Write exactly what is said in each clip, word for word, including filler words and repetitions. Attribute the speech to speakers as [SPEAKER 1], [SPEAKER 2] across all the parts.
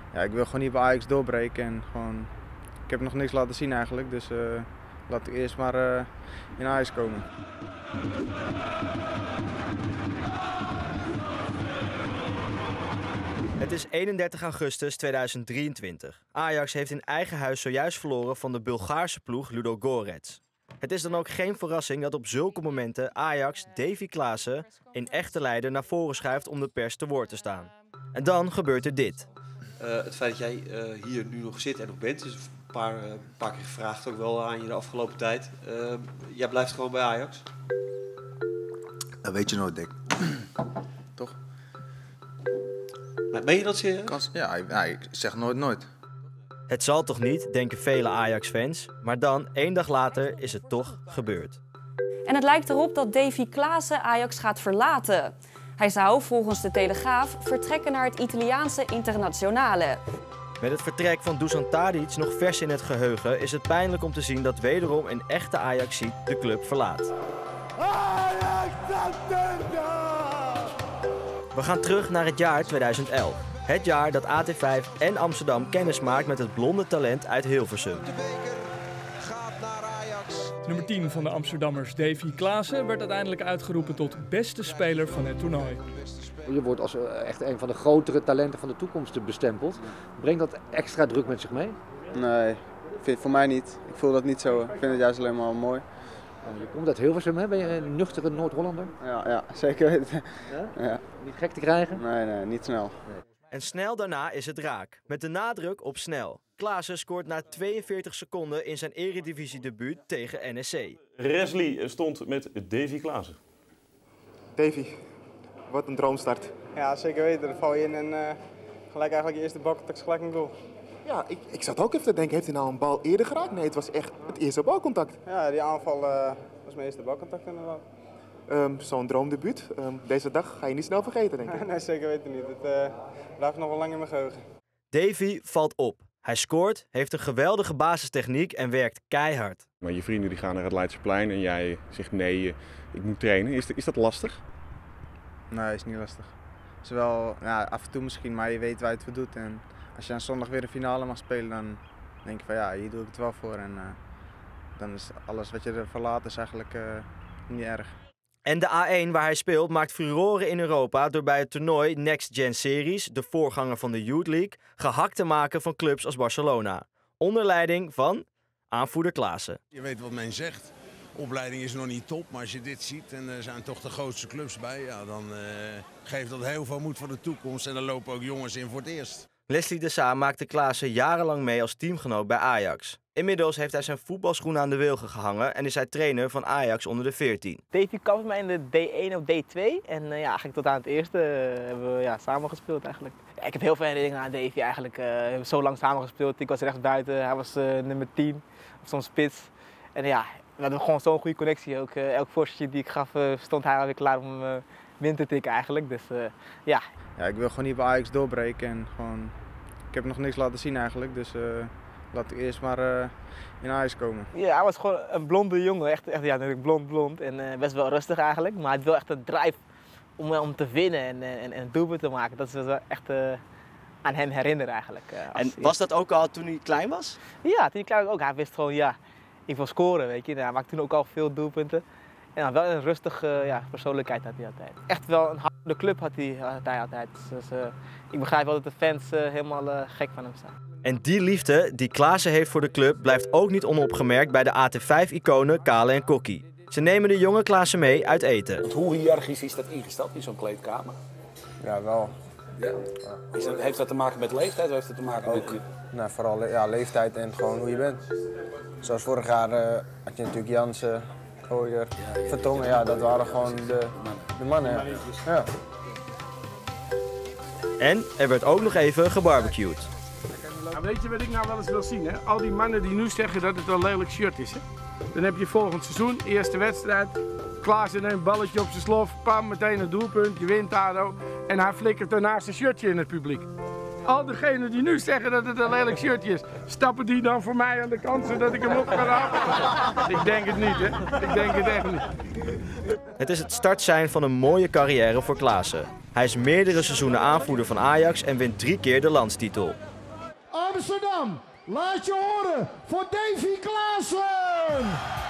[SPEAKER 1] ja, ik wil gewoon niet bij Ajax doorbreken. En gewoon, ik heb nog niks laten zien eigenlijk, dus uh, laat ik eerst maar uh, in Ajax komen.
[SPEAKER 2] Het is eenendertig augustus tweeduizend drieëntwintig. Ajax heeft in eigen huis zojuist verloren van de Bulgaarse ploeg Ludogorets. Het is dan ook geen verrassing dat op zulke momenten Ajax Davy Klaassen in echte leider naar voren schuift om de pers te woord te staan. En dan gebeurt er dit.
[SPEAKER 3] Uh, het feit dat jij uh, hier nu nog zit en nog bent, is een paar, uh, een paar keer gevraagd ook wel aan je de afgelopen tijd. Uh, jij blijft gewoon bij Ajax?
[SPEAKER 4] Dat weet je nooit, Dick.
[SPEAKER 1] Toch?
[SPEAKER 3] Maar ben je dat serieus?
[SPEAKER 1] Ja, ja, ik zeg nooit nooit.
[SPEAKER 2] Het zal toch niet, denken vele Ajax-fans. Maar dan, één dag later, is het toch gebeurd.
[SPEAKER 5] En het lijkt erop dat Davy Klaassen Ajax gaat verlaten. Hij zou, volgens de Telegraaf, vertrekken naar het Italiaanse Internazionale.
[SPEAKER 2] Met het vertrek van Dusan Tadic nog vers in het geheugen is het pijnlijk om te zien dat wederom een echte Ajaxiet de club verlaat. Ajax! We gaan terug naar het jaar tweeduizend elf. Het jaar dat A T vijf en Amsterdam kennis maakt met het blonde talent uit Hilversum.
[SPEAKER 6] De beker gaat naar Ajax.
[SPEAKER 7] Nummer tien van de Amsterdammers, Davy Klaassen, werd uiteindelijk uitgeroepen tot beste speler van het toernooi.
[SPEAKER 8] Je wordt als echt een van de grotere talenten van de toekomst bestempeld. Brengt dat extra druk met zich mee?
[SPEAKER 1] Nee, vind, voor mij niet. Ik voel dat niet zo. Ik vind het juist alleen maar mooi.
[SPEAKER 8] Je komt uit Hilversum, hè? Ben je een nuchtere Noord-Hollander?
[SPEAKER 1] Ja, ja, zeker weten.
[SPEAKER 8] Ja?
[SPEAKER 1] Ja.
[SPEAKER 8] Niet gek te krijgen?
[SPEAKER 1] Nee, nee, niet snel.
[SPEAKER 8] Nee.
[SPEAKER 2] En snel daarna is het raak. Met de nadruk op snel. Klaassen scoort na tweeënveertig seconden in zijn eredivisie-debuut tegen N S C.
[SPEAKER 9] Resli stond met Davy Klaassen.
[SPEAKER 10] Davy, wat een droomstart.
[SPEAKER 1] Ja, zeker weten. Dan val je in en uh, gelijk eigenlijk je eerste balcontact gelijk in goal.
[SPEAKER 10] Ja, ik, ik zat ook even te denken, heeft hij nou een bal eerder geraakt? Nee, het was echt het eerste balcontact.
[SPEAKER 1] Ja, die aanval uh, was mijn eerste balcontact inderdaad.
[SPEAKER 10] Um, Zo'n droomdebuut. Um, deze dag ga je niet snel vergeten, denk ik.
[SPEAKER 1] Nee, zeker weten niet. Het uh, blijft nog wel lang in mijn geheugen.
[SPEAKER 2] Davy valt op. Hij scoort, heeft een geweldige basistechniek en werkt keihard.
[SPEAKER 9] Maar je vrienden die gaan naar het Leidseplein en jij zegt nee, ik moet trainen. Is, is dat lastig?
[SPEAKER 1] Nee, is niet lastig. Het is wel, ja, af en toe misschien, maar je weet waar je het voor doet. En als je aan zondag weer een finale mag spelen, dan denk je van ja, hier doe ik het wel voor. En uh, dan is alles wat je ervan laat is eigenlijk uh, niet erg.
[SPEAKER 2] En de A één waar hij speelt maakt furoren in Europa door bij het toernooi Next Gen Series, de voorganger van de Youth League, gehakt te maken van clubs als Barcelona. Onder leiding van aanvoerder Klaassen.
[SPEAKER 6] Je weet wat men zegt. Opleiding is nog niet top, maar als je dit ziet en er zijn toch de grootste clubs bij, ja, dan uh, geeft dat heel veel moed voor de toekomst en dan lopen ook jongens in voor het eerst.
[SPEAKER 2] Leslie de Saa maakte Klaassen jarenlang mee als teamgenoot bij Ajax. Inmiddels heeft hij zijn voetbalschoenen aan de wilgen gehangen en is hij trainer van Ajax onder de veertien.
[SPEAKER 11] Davy kwam met mij in de D één of D twee en uh, ja, eigenlijk tot aan het eerste uh, hebben we ja, samen gespeeld eigenlijk. Ja, ik heb heel veel herinneringen aan Davy eigenlijk. Uh, we hebben zo lang samen gespeeld. Ik was rechtsbuiten, hij was uh, nummer tien of soms spits. En ja, we hadden gewoon zo'n goede connectie ook. Uh, elk voorzetje die ik gaf uh, stond hij alweer klaar om uh, min te tikken eigenlijk. Dus uh, ja.
[SPEAKER 1] Ja, ik wil gewoon niet bij Ajax doorbreken en gewoon, ik heb nog niks laten zien eigenlijk, dus uh, laat ik eerst maar uh, in Ajax komen.
[SPEAKER 11] Ja, hij was gewoon een blonde jongen, echt, echt ja, natuurlijk blond blond en uh, best wel rustig eigenlijk, maar hij had wel echt een drive om, om te winnen en, en, en doelpunt te maken. Dat is wel echt uh, aan hem herinneren eigenlijk. Uh,
[SPEAKER 2] en was dat ook al toen hij klein was?
[SPEAKER 11] Ja, toen hij klein was ook. Hij wist gewoon, ja, ik wil scoren, weet je. Hij maakte toen ook al veel doelpunten. En dan wel een rustige ja, persoonlijkheid had hij altijd. Echt wel een harde club had hij, had hij altijd. Dus uh, ik begrijp wel dat de fans uh, helemaal uh, gek van hem zijn.
[SPEAKER 2] En die liefde die Klaassen heeft voor de club blijft ook niet onopgemerkt bij de A T vijf-iconen Kale en Kokkie. Ze nemen de jonge Klaassen mee uit eten.
[SPEAKER 12] Want hoe hiërarchisch is dat ingesteld in zo'n kleedkamer?
[SPEAKER 1] Ja, wel.
[SPEAKER 12] Ja. Is dat, heeft dat te maken met leeftijd of heeft dat te maken
[SPEAKER 1] ook,
[SPEAKER 12] met...
[SPEAKER 1] Nou, vooral ja, leeftijd en gewoon hoe je bent. Zoals vorig jaar uh, had je natuurlijk Jansen, Ooyer, ja, ja, Vertongen. Ja, dat waren gewoon de, de mannen. Ja. Ja.
[SPEAKER 2] En er werd ook nog even gebarbecued.
[SPEAKER 13] Nou, weet je wat ik nou wel eens wil zien? Hè? Al die mannen die nu zeggen dat het een lelijk shirt is. Hè? Dan heb je volgend seizoen, eerste wedstrijd. Klaassen neemt een balletje op zijn slof, pam, meteen een doelpunt, je wint daardoor. En hij flikkert daarnaast een shirtje in het publiek. Al diegenen die nu zeggen dat het een lelijk shirtje is, stappen die dan voor mij aan de kant zodat ik hem op kan halen? Ik denk het niet, hè? Ik denk het echt niet.
[SPEAKER 2] Het is het startsein van een mooie carrière voor Klaassen. Hij is meerdere seizoenen aanvoerder van Ajax en wint drie keer de landstitel.
[SPEAKER 14] Amsterdam. Laat je horen voor Davy Klaassen.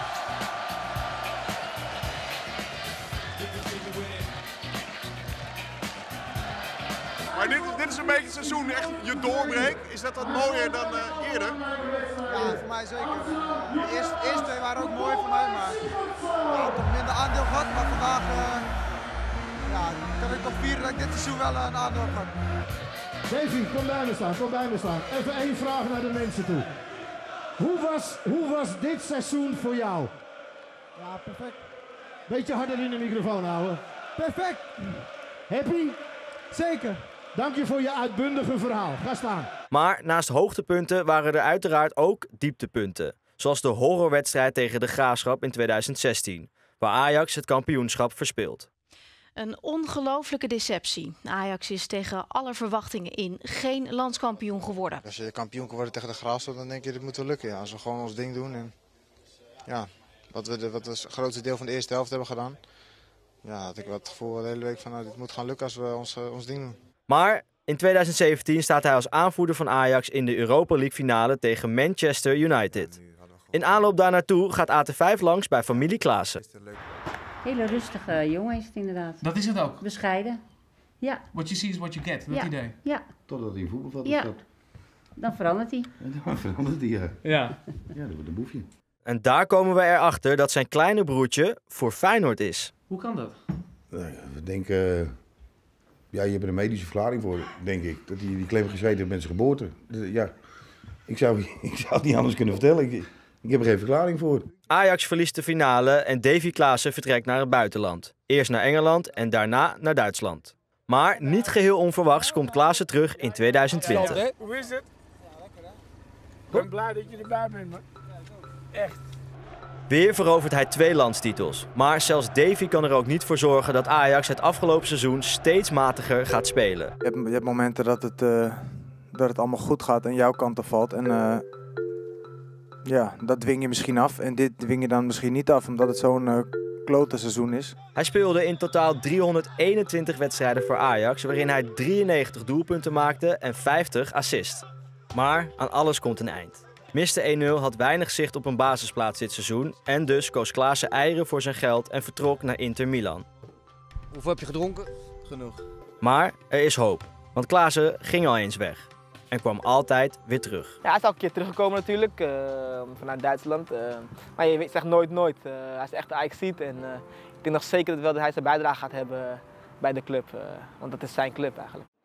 [SPEAKER 15] Maar dit, dit is een beetje het seizoen, echt je doorbreek. Is dat wat mooier dan uh, eerder?
[SPEAKER 16] Ja, voor mij zeker. De eerste, de eerste twee waren ook mooi voor mij, maar ja, ik heb toch minder aandeel gehad. Maar vandaag uh, ja, kan ik toch vieren dat ik dit seizoen wel uh, een aandeel heb gehad.
[SPEAKER 14] Davy, kom bij me staan, kom bij me staan. Even één vraag naar de mensen toe. Hoe was, hoe was dit seizoen voor jou?
[SPEAKER 16] Ja, perfect.
[SPEAKER 14] Beetje harder in de microfoon houden.
[SPEAKER 16] Perfect.
[SPEAKER 14] Happy?
[SPEAKER 16] Zeker.
[SPEAKER 14] Dank je voor je uitbundige verhaal. Ga staan.
[SPEAKER 2] Maar naast hoogtepunten waren er uiteraard ook dieptepunten. Zoals de horrorwedstrijd tegen de Graafschap in tweeduizend zestien, waar Ajax het kampioenschap verspeelt.
[SPEAKER 17] Een ongelooflijke deceptie. Ajax is tegen alle verwachtingen in geen landskampioen geworden.
[SPEAKER 1] Als je kampioen kan worden tegen de Graafschap, dan denk je dit moet wel lukken. Ja. Als we gewoon ons ding doen en ja, wat we, de, wat we het grootste deel van de eerste helft hebben gedaan. Ja, had ik wel het gevoel de hele week van nou, dit moet gaan lukken als we ons, uh, ons ding doen.
[SPEAKER 2] Maar in tweeduizend zeventien staat hij als aanvoerder van Ajax in de Europa League finale tegen Manchester United. In aanloop daar naartoe gaat A T vijf langs bij familie Klaassen.
[SPEAKER 18] Hele rustige jongen is het inderdaad.
[SPEAKER 19] Dat is het ook?
[SPEAKER 18] Bescheiden. Ja.
[SPEAKER 19] What you see is what you get, dat
[SPEAKER 18] ja.
[SPEAKER 19] idee?
[SPEAKER 18] Ja.
[SPEAKER 20] Totdat hij een voetbalveld
[SPEAKER 18] ja.
[SPEAKER 20] stapt.
[SPEAKER 18] Dan verandert hij.
[SPEAKER 20] Dan verandert hij, ja.
[SPEAKER 19] Ja.
[SPEAKER 20] Ja, dat wordt een boefje.
[SPEAKER 2] En daar komen we erachter dat zijn kleine broertje voor Feyenoord is.
[SPEAKER 19] Hoe kan dat?
[SPEAKER 20] We denken... Ja, je hebt er een medische verklaring voor, denk ik. Dat hij die klem gezeten heeft met zijn geboorte. Ja, ik zou, ik zou het niet anders kunnen vertellen. Ik, ik heb er geen verklaring voor.
[SPEAKER 2] Ajax verliest de finale en Davy Klaassen vertrekt naar het buitenland. Eerst naar Engeland en daarna naar Duitsland. Maar niet geheel onverwachts komt Klaassen terug in tweeduizend twintig.
[SPEAKER 13] Hoe is het? Ik ben blij dat je erbij bent, man. Echt.
[SPEAKER 2] Weer verovert hij twee landstitels. Maar zelfs Davy kan er ook niet voor zorgen dat Ajax het afgelopen seizoen steeds matiger gaat spelen.
[SPEAKER 1] Je hebt, je hebt momenten dat het, uh, dat het allemaal goed gaat en jouw kant op valt. En uh, ja, dat dwing je misschien af. En dit dwing je dan misschien niet af, omdat het zo'n uh, klote seizoen is.
[SPEAKER 2] Hij speelde in totaal driehonderdeenentwintig wedstrijden voor Ajax, waarin hij drieënnegentig doelpunten maakte en vijftig assists. Maar aan alles komt een eind. mister één nul had weinig zicht op een basisplaats dit seizoen en dus koos Klaassen eieren voor zijn geld en vertrok naar Inter Milan.
[SPEAKER 21] Hoeveel heb je gedronken?
[SPEAKER 1] Genoeg.
[SPEAKER 2] Maar er is hoop, want Klaassen ging al eens weg en kwam altijd weer terug.
[SPEAKER 11] Ja, hij is al een keer teruggekomen natuurlijk, uh, vanuit Duitsland. Uh, maar je weet, zegt nooit nooit. Uh, hij is echt Ajaxiet en uh, ik denk nog zeker dat, wel dat hij zijn bijdrage gaat hebben bij de club. Uh, want dat is zijn club eigenlijk.